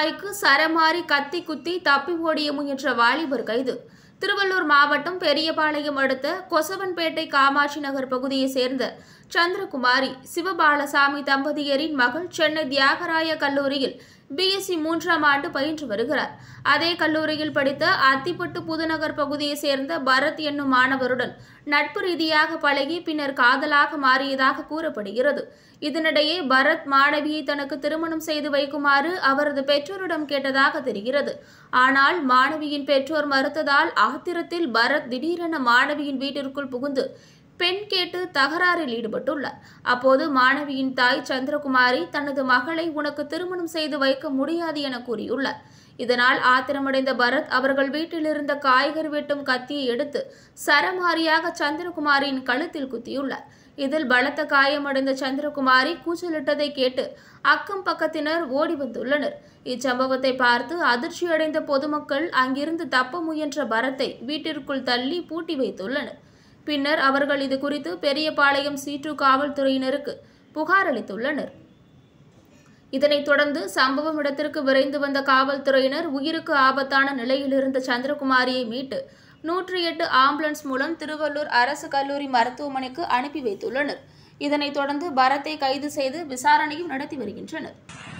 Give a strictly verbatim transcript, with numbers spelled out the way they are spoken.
சந்திரகுமாரிக்கு சரமாரி கத்தி குத்தி தப்பி ஓடிய முயன்ற வாலிபர் கைது. திருவள்ளூர் மாவட்டம் பெரியபாளையம் அடுத்த கொசவன்பேட்டை காமாட்சி நகர் பகுதியைச் சேர்ந்த சந்திரகுமாரி சிவபாலசாமி தம்பதியரின் மகள் சென்னை தியாகராய கல்லூரியில் பிஎஸ்சி மூன்றாம் ஆண்டு பயின்று வருகிறார். அதே கல்லூரியில் படித்த அத்திப்பட்டு புதுநகர் பகுதியைச் சேர்ந்த பரத் என்னும் மாணவருடன் நட்பு ரீதியாக பழகி பின்னர் காதலாக மாறியதாக கூறப்படுகிறது. இதனிடையே பரத் மாணவியை தனக்கு திருமணம் செய்து வைக்குமாறு அவரது பெற்றோரிடம் கேட்டதாக தெரிகிறது. ஆனால் மாணவியின் பெற்றோர் மறுத்ததால் ஆத்திரத்தில் பரத் திடீரென மாணவியின் வீட்டிற்குள் புகுந்து பெண் கேட்டு தகராறில் ஈடுபட்டுள்ளார். அப்போது மாணவியின் தாய் சந்திரகுமாரி தனது மகளை உனக்கு திருமணம் செய்து வைக்க முடியாது என கூறியுள்ளார். இதனால் ஆத்திரமடைந்த பரத் அவர்கள் வீட்டில் இருந்த காய்கறி வெட்டும் கத்தியை எடுத்து சரமாரியாக சந்திரகுமாரியின் கழுத்தில் குத்தியுள்ளார். இதில் பலத்த காயமடைந்த சந்திரகுமாரி கூச்சலிட்டதை கேட்டு அக்கம் பக்கத்தினர் ஓடி வந்துள்ளனர். இச்சம்பவத்தை பார்த்து அதிர்ச்சியடைந்த பொதுமக்கள் அங்கிருந்து தப்ப முயன்ற பரத்தை வீட்டிற்குள் தள்ளி பூட்டி வைத்துள்ளனர். பின்னர் அவர்கள் இது குறித்து பெரியபாளையம் சீற்று காவல்துறையினருக்கு புகார் அளித்துள்ளனர். இதனைத் தொடர்ந்து சம்பவம் இடத்திற்கு விரைந்து வந்த காவல்துறையினர் உயிருக்கு ஆபத்தான நிலையில் இருந்த சந்திரகுமாரியை மீட்டு நூற்றி எட்டு ஆம்புலன்ஸ் மூலம் திருவள்ளூர் அரசு கல்லூரி மருத்துவமனைக்கு அனுப்பி வைத்துள்ளனர். இதனைத் தொடர்ந்து பரத்தை கைது செய்து விசாரணையும் நடத்தி வருகின்றனர்.